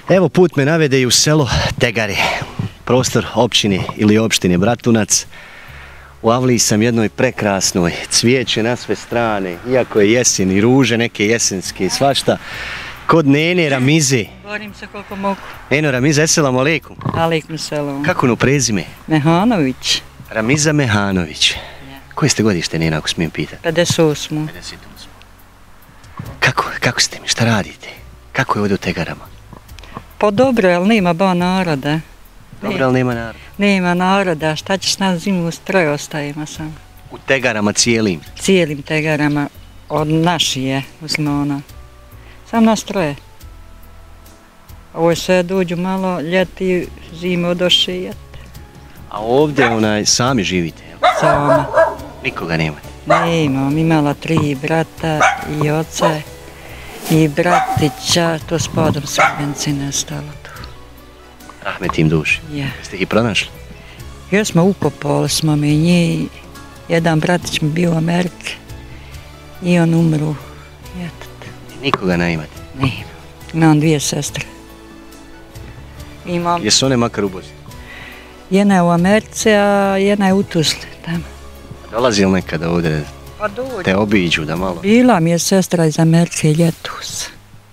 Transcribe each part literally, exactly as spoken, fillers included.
Evo put me navede i u selo Tegari, prostor općine ili opštine Bratunac. U avliji sam jednoj prekrasnoj, cvijeće na sve strane, iako je jesen i ruže neke jesenske i svašta. Kod Nene Ramize. Borim se koliko mogu. Neno Ramiza, eselamu alejkum. Alejkum selam. Kako nu prezime? Mehanović. Ramiza Mehanović. Koje ste godište, Nena, ako smijem pitati? pedeset osmo. pedeset osmo. Kako, kako ste mi, šta radite? Kako je ovdje u Tegarama? Pa dobro, ali nema ba naroda. Dobro, ali nema naroda. Nema naroda, šta ćeš na zimu u stroj ostavimo sam. U Tegarama cijelim? Cijelim Tegarama, od naši je, muslimana. Sam na stroje. Ovo sve dođu malo ljeti, zime odošijete. A ovdje onaj, sami živite? Sama. Nikoga nemate? Ne imam, imala tri brata i oca i bratića, to s podom sredenci nestalo tu. Rahmet im duši. Ja. Jeste ih i pronašli? Još smo ukopali smo mi njih, jedan bratić mi bio u Amerike i on umru. I nikoga ne imate? Ne imam, imam dvije sestre. Imam... Jesu one makar u Bosni? Jedna je u Americi, a jedna je u Tuzli tamo. Dolazi li nekada ovdje Pa dođu. te obiđu da malo? Bila mi je sestra iz Amerike ljetus.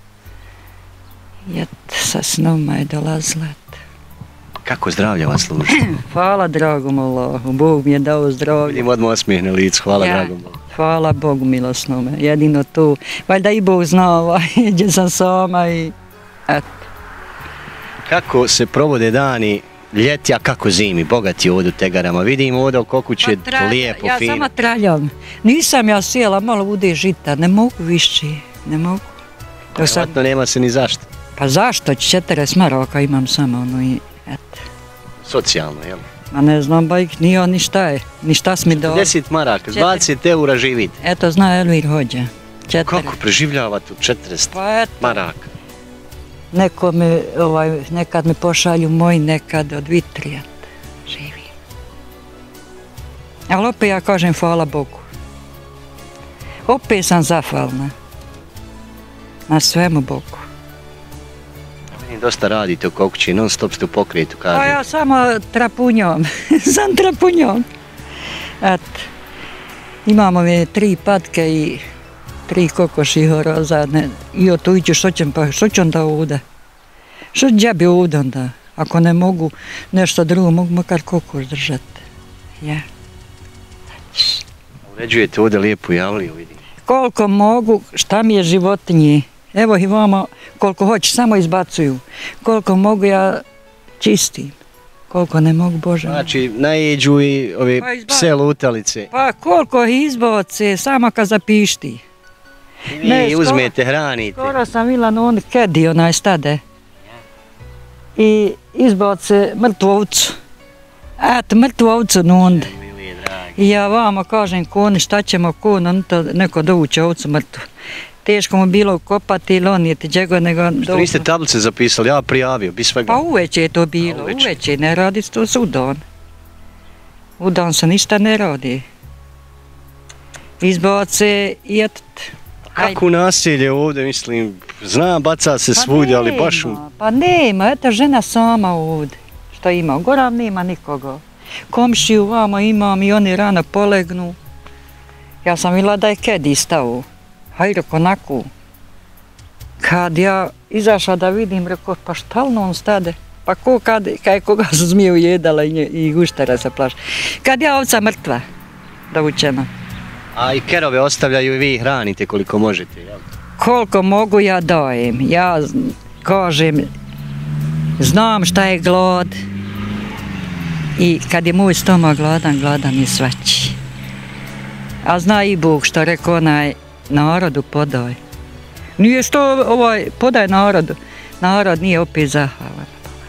Ljet sa snom je dolazila. Kako zdravlje vas služi? Hvala dragom Allahu, Bog mi je dao zdravlje. Vidim odmah osmijeh na licu, hvala Ja. dragom Bogu. Hvala Bogu milosnome, jedino tu. Valjda i Bog zna, ovaj, gdje sam sama i eto. Kako se provode dani ljeti, a kako zimi, bogati ovdje u Tegarama? Vidim ovdje oko kuće Pa tra- lijepo, ja fino. sama traljam. Nisam ja sjela, malo bude žita, ne mogu više, ne mogu. To sad- Vjerojatno nema se ni zašto. Pa zašto, četrdeset maraka imam samo ono i eto. Socijalno, jel? Ma ne znam ba ih ni on ni šta je, ni šta si mi dao. deset maraka, Četiri. dvadeset eura živite. Eto zna Elvir Hođa. Četiri. Kako preživljavate u četrdeset Pa eto, maraka? neko mi, ovaj, nekad mi pošalju moji, nekad od Vitrija. Živi. Ali opet ja kažem hvala Bogu. Opet sam zahvalna. Na svemu Bogu. Vidim dosta radite oko kuće, non stop ste u pokretu, Pa kažem. ja samo trapunjom, sam trapunjom. Eto, imamo mi tri patke i tri kokoši horozadne. I od tu iću, što ćem pa, što ću onda ovdje? Što ću bi ovdje onda? Ako ne mogu nešto drugo, mogu makar kokoš držati. Ja. Uređujete ovdje lijepu javliju, vidim. Koliko mogu, šta mi je životinji? Evo i vamo, koliko hoće, samo izbacuju. Koliko mogu ja čistim. Koliko ne mogu, Bože. Znači, najeđu i ove Pa izba- pse lutalice. Pa koliko izboce, samo kad zapišti. I vi Ne, skoro- uzmete, hranite. Skoro sam bila na oni kedi, onaj stade. I izboce mrtvu ovcu. Eto, mrtvu ovcu na onda. Milije, dragi. I ja vama kažem koni, šta ćemo kon, on to neko dovuće ovcu mrtvu. Teško mu bilo ukopati ili onijeti džego, nego... Što niste tablice zapisali, ja prijavio, bi svega. Pa uveče je to bilo, A, uveče. uveče, ne radi se to s udan. Udan se ništa ne radi. Izboce i eto. Kako nasilje ovdje, mislim, znam, baca se svudje, ali baš u... nema, Pa nema, eto žena sama ovdje, što ima. U Goram nema nikoga. Komšiju vamo imam i oni rano polegnu. Ja sam bila da je kedi stavu. Hajde, onako. Kad ja izašla da vidim, rekao, pa šta li on stade? Pa ko kad, kad je koga su zmiju jedala i, nje, i guštera se plaša. Kad ja ovca mrtva, dovučena. A i kerove ostavljaju i vi ih hranite koliko možete, jel? Koliko mogu ja dajem. Ja z- kažem, znam šta je glad. I kad je moj stomak gladan, gladan je svači. A zna i Bog što rekao onaj, narodu podaj. Nije što ovaj, podaj narodu. Narod nije opet zahvalan.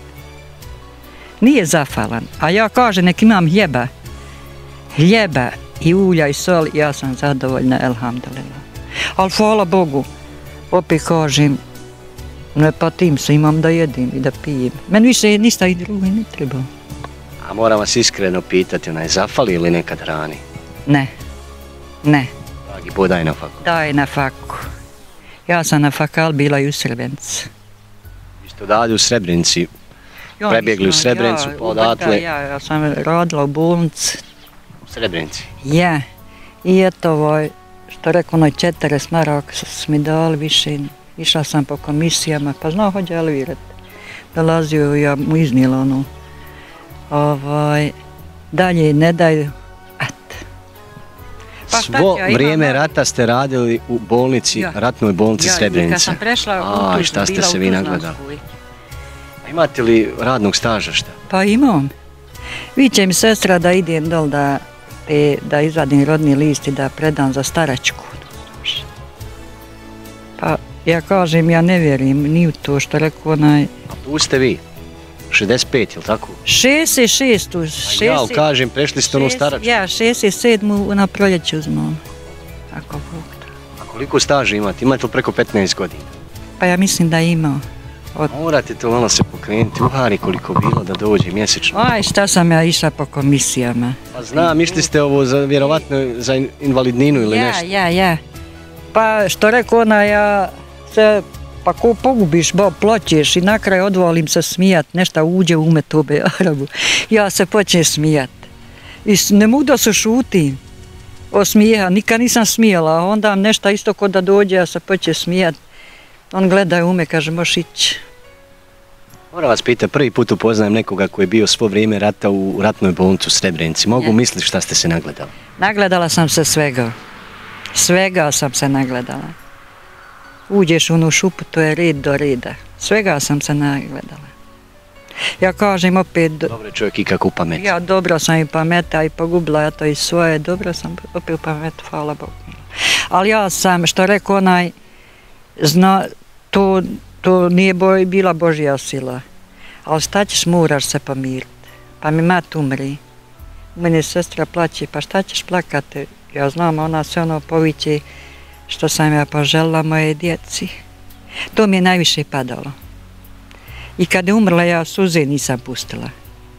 Nije zahvalan. A ja kažem, nek imam hljeba. Hljeba i ulja i sol, ja sam zadovoljna, elhamdulillah. Ali hvala Bogu, opet kažem, ne patim se, imam da jedim i da pijem. Meni više ništa i drugo ne treba. A moram vas iskreno pitati, onaj, zafali ili nekad hrani? Ne, ne, Dragi, podaj na faku. daj na faku. Ja sam na fakal bila i u Srebrenici. Ste odavde u Srebrenici, Ja, prebjegli u nisam, Srebrenicu, ja, pa odatle... Ja, ja sam radila u bolnici. U Srebrenici. Ja. I eto, ovaj, što rekao, onoj četrdeset maraka su mi dali više. Išla sam po komisijama, pa znao hođe elvirati. Dolazio, ja mu iznijela ono. Ovaj, dalje ne daju. Pa Svo ja, vrijeme imam... rata ste radili u bolnici, ja. ratnoj bolnici ja, Srebrenice. Kad sam prešla u A, Tuzlu, šta ste bila se u vi Tuzlanskoj. nagledali? Imate li radnog staža šta? Pa imam. Viće mi sestra da idem dol da, e, da izvadim rodni list i da predam za staračku. Pa ja kažem, ja ne vjerujem ni u to što rekao onaj... A tu ste vi? šezdeset pet, jel tako? šezdeset šest. A ja kažem, prešli ste ono staračku. Ja, šezdeset sedam na proljeću uzmom. Ako Bog da. A koliko staža imate? Imate li preko petnaest godina? Pa ja mislim da ima. Od... Morate to malo se pokrenuti, uhari koliko bilo da dođe mjesečno. Aj, šta sam ja išla po komisijama. Pa znam, išli ste ovo za, vjerovatno za invalidninu ili ja, nešto. Ja, ja, pa što rekao ona, ja se, pa ko pogubiš, bo pločeš i na kraju odvolim se smijat, nešto uđe u ume tobe Arabu. Ja se počnem smijat. I ne mogu da se šutim od smijeha, nikad nisam smijela, a onda nešto isto kod da dođe, ja se počnem smijat. On gleda u me, kaže, moš ići. Moram vas pitati, prvi put upoznajem nekoga koji je bio svo vrijeme rata u ratnoj bolnici u Srebrenici. Mogu Ja. misliti šta ste se nagledali? Nagledala sam se svega. Svega sam se nagledala. Uđeš u onu šupu, to je red do reda. Svega sam se nagledala. Ja kažem opet... Dobre čovjek i kako u pamet. Ja dobro sam i pameta i pogubila ja to i svoje. Dobro sam opet u pametu, hvala Bogu. Ali ja sam, što rekao onaj, zna, to, to nije boj, bila Božja sila. Ali šta ćeš, moraš se pomiriti. Pa mi mat umri. Mene sestra plaće, pa šta ćeš plakati? Ja znam, ona se ono poviće što sam ja poželjela moje djeci. To mi je najviše padalo. I kad je umrla, ja suze nisam pustila.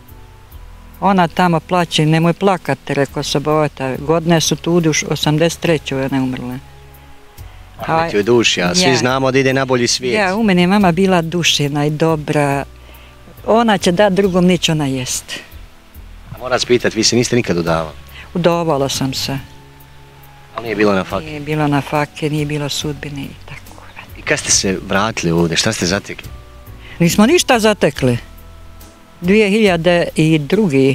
Ona tamo plaće, nemoj plakati, rekao sobota. Godine su tu, u osamdeset trećoj ona je umrla. Pamet joj duši, a svi Ja. znamo da ide na bolji svijet. Ja, u mene je mama bila dušena i dobra. Ona će dati drugom, neće ona jest. A moram vas pitati, vi se niste nikad udavali? Udovala sam se. Ali nije bilo na fakti. Nije bilo na fake, nije bilo sudbine i tako. I kad ste se vratili ovdje, šta ste zatekli? Nismo ništa zatekli. dvije hiljade druge.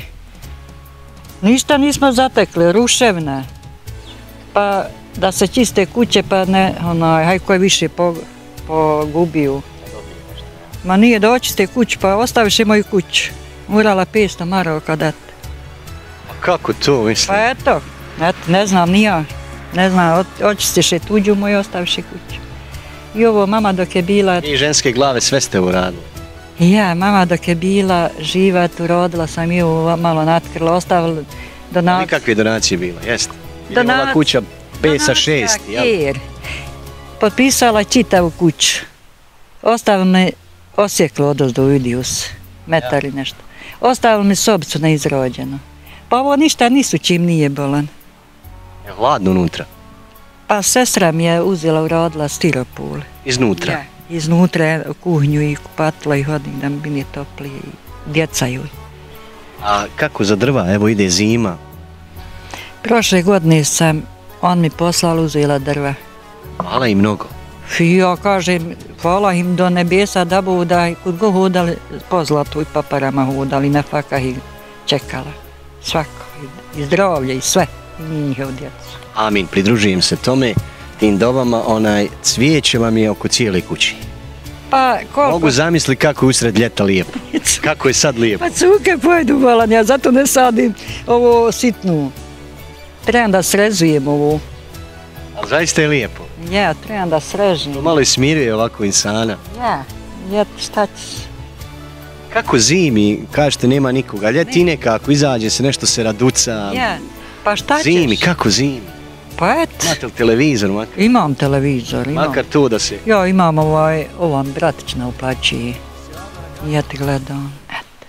Ništa nismo zatekli, ruševna. Pa da se čiste kuće, pa ne, onaj, haj ko je više pogubio. Ma nije da očiste kuću, pa ostaviš i moju kuću. Morala petsto maraka dati. A kako to, mislim? Pa eto, eto, ne znam ni ja. Ne znam, očistiš je tuđu moju, ostaviš i kuću. I ovo mama dok je bila... I ženske glave sve ste uradili. Ja, mama dok je bila živa, tu rodila sam ju malo natkrila, ostavila donacije. Nikakve donacije bilo, jeste? Ili Donac- ova kuća pet sa šest, jel? Jer potpisala čitavu kuću. Ostavila me osjeklo odozdo u Idius, metar i nešto. Ostavila mi sobicu neizrođenu. Pa ovo ništa nisu čim nije bolan. Je hladno unutra? Pa sestra mi je uzela, uradila stiropul. Iznutra? Ja, iznutra u kuhnju i kupatila i hodnik da mi bili topli i djeca joj. A kako za drva? Evo ide zima. Prošle godine sam, on mi poslal, uzela drva. Hvala i mnogo. I ja kažem, hvala im do nebesa da bu da kud go hodali, po zlatu i paparama hodali, na fakah i čekala. Svako, i, i zdravlje i sve, i njihov djecu. Amin, pridružujem se tome, tim dobama, onaj cvijeće vam je oko cijele kući. Pa koliko... Mogu zamisli kako je usred ljeta lijepo. Kako je sad lijepo. Pa cuke pojedu bolan, ja zato ne sadim ovo sitnu. Trebam da srezujem ovo. Ali zaista je lijepo. Ja, trebam da srežim. To malo i smiruje ovako insana. Ja, ja, šta ćeš? Kako zimi, kažete nema nikoga, ljeti nekako, izađe se, nešto se raduca. Ja, pa šta ćeš? Zimi, kako zimi? Pa et, Imate li televizor, makar, imam televizor, imam. makar to da se... Ja imam ovaj, ovan bratić na uplaći. Ja ti gledam, et.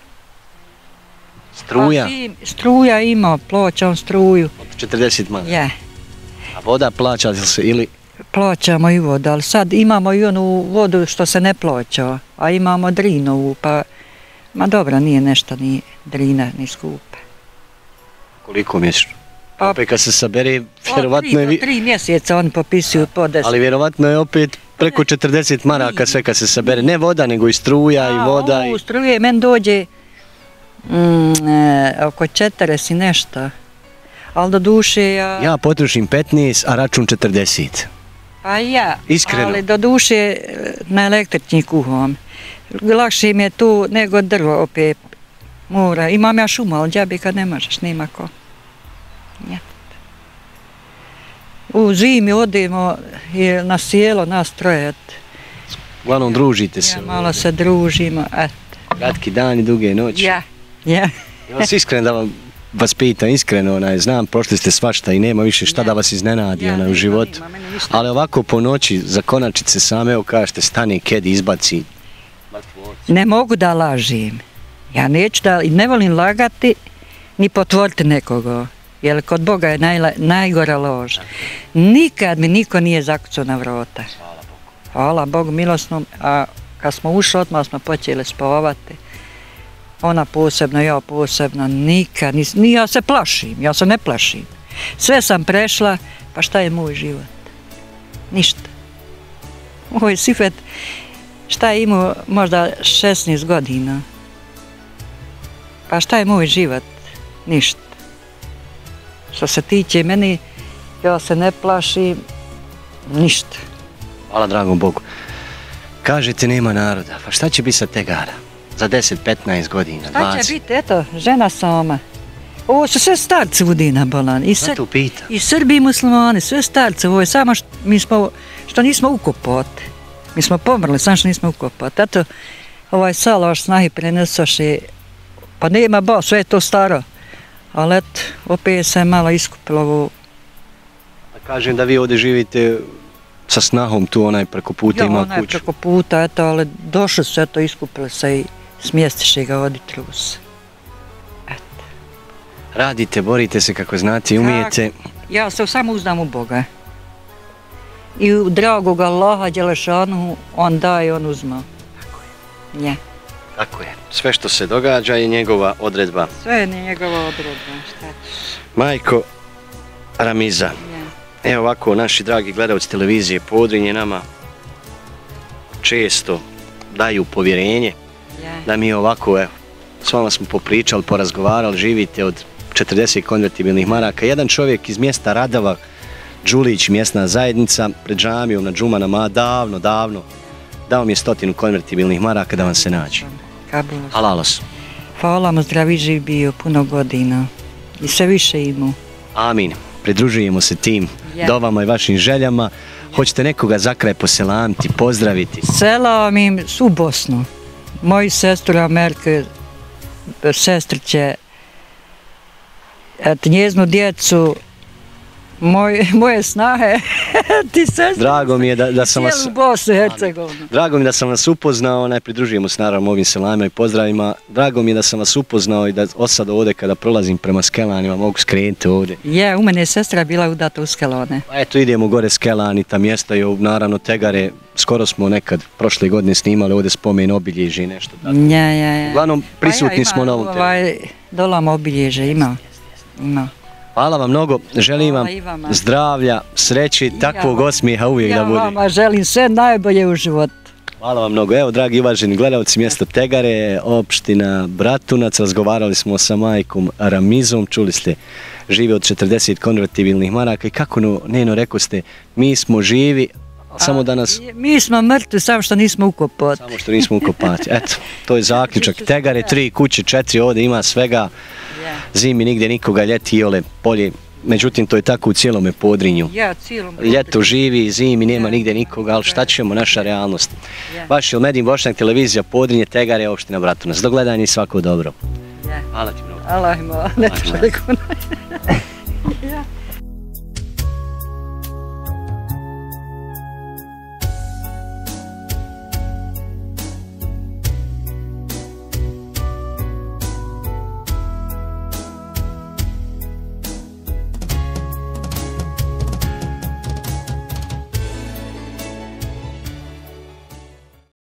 Struja, Pa zim- struja ima, plaćam struju. od četrdeset mana. Ja, A voda plaća li se ili... plaćamo i vodu, ali sad imamo i onu vodu što se ne plaća, a imamo Drinovu, pa ma dobro, nije nešto ni Drina, ni skupe. Koliko mjesečno? Pa- Opet kad se sabere, Od vjerovatno tri je... do vi- tri mjeseca oni popisuju po deset. Ali vjerovatno je opet preko četrdeset maraka sve kad se sabere. Ne voda, nego i struja i voda. A, I... u struje meni dođe mm, e, oko četrdeset i nešto. Ali do duše ja... Ja potrošim petnaest, a račun četrdeset. Pa ja, Iskreno. ali do duše e, na električni kuhom. Lakše mi je tu nego drvo opet. Mora. Imam ja šumu, ali džabi kad ne možeš, nema ko. Ja. U zimi odemo i na sjelo nas troje. Uglavnom družite se. Ja, malo se družimo. Et. Kratki dani, duge noći. Ja, ja. Ja vas iskreno da vam, vas pitam, iskreno, onaj, znam, prošli ste svašta i nema više šta Ja. da vas iznenadi Ja, onaj, u nema, životu. nema, mene ništa. Ali ovako po noći, za konačice same, evo kažete, stane kedi, izbaci. Ne mogu da lažim. Ja neću da, i ne volim lagati, ni potvoriti nekoga. Jer kod Boga je najla, najgora lož. Nikad mi niko nije zakucao na vrata. Hvala Bogu milosnom, a kad smo ušli, odmah smo počeli spavati. Ona posebno, ja posebno, nikad, nis, ni ja se plašim, ja se ne plašim. Sve sam prešla, pa šta je moj život? Ništa. Moj Sifet, šta je imao možda šesnaest godina? Pa šta je moj život? Ništa. Što se tiče meni, ja se ne plašim, ništa. Hvala dragom Bogu. Kažete nema naroda, pa šta će biti sa Tegara? Za deset petnaest godina, Šta dvadeset? će biti, eto, žena sama. Ovo su sve starci Udina Bolan. I, Sr Zato pitam. i Srbi i muslimani, sve starci. Ovo je samo što, mi smo, što nismo ukopati. Mi smo pomrli, samo što nismo ukopati. Eto, ovaj Saloš snahi prenesoše, pa nema ba, sve je to staro. Ali eto, opet se malo iskupilo ovo. Kažem da vi ovdje živite sa snahom, tu onaj preko puta Ja, ima onaj kuću. preko puta, eto, ali došli su, eto, iskupili se i smjestiše ga ovdje trus. Radite, borite se kako znate i umijete. Ja se samo uzdam u Boga. I u dragog Allaha Đelešanu, on daje, on uzma. Ja. Tako je. Sve što se događa je njegova odredba. Sve je njegova odredba, šta ćeš. Majko Ramiza, Ja. evo ovako, naši dragi gledalci televizije Podrinje nama često daju povjerenje Ja. da mi ovako, evo, s vama smo popričali, porazgovarali, živite od četrdeset konvertibilnih maraka. Jedan čovjek iz mjesta Radava, Đulić, mjesna zajednica, pred džamijom na džumanama, davno, davno, dao mi je stotinu konvertibilnih maraka da vam se nađe. Kabul. Halalos. Hvala mu, zdravi živ bio puno godina. I sve više imao. Amin. Pridružujemo se tim Ja. dovama i vašim željama. Hoćete nekoga za kraj poselamiti, pozdraviti? Selam im u Bosnu. Moju sestru Amerike, sestriće, et, njeznu djecu, moj, moje snahe, ti sestri. Drago mi je da, da sam vas... Cijelu Bosnu i Hercegovinu. Drago mi je da sam vas upoznao, onaj pridružujemo se naravno ovim selamima i pozdravima. Drago mi je da sam vas upoznao i da osad ovdje kada prolazim prema Skelanima mogu skrenuti ovdje. Je, u mene je sestra bila udata u Skelone. A eto idemo gore Skelani, ta mjesta i naravno Tegare, skoro smo nekad prošle godine snimali ovdje spomen obilježje i nešto tako. Ja, ja, ja. Uglavnom prisutni Pa ja, smo ima, na ovom terenu. ovaj, dolama obilježe, ima. Ima. Hvala vam mnogo, želim vam Hvala i vama. zdravlja, sreće, takvog vam- osmijeha uvijek Ja da bude. vama želim sve najbolje u životu. Hvala vam mnogo. Evo, dragi i uvaženi gledalci, mjesto Tegare, opština Bratunac, razgovarali smo sa majkom Ramizom, čuli ste, žive od četrdeset konvertibilnih maraka i kako no, Neno rekao ste, mi smo živi, ali samo da nas, Mi smo mrtvi, samo što nismo ukopati. samo što nismo ukopati. Eto, to je zaključak. Tegare, tri kuće, četiri, ovdje ima svega, Ja, zimi nigdje nikoga, ljeti iole, polje, međutim to je tako u cijelome Podrinju. ja cijelom. Ljeto živi, zimi nema Ja. nigdje nikoga, ali šta ćemo, naša realnost. Ja. Vaš Ilmedin Bošnjak, televizija Podrinje, Tegare, opština Bratunac. Do gledanja i svako dobro. Ja. Hvala ti mnogo. Allah ima, ne treba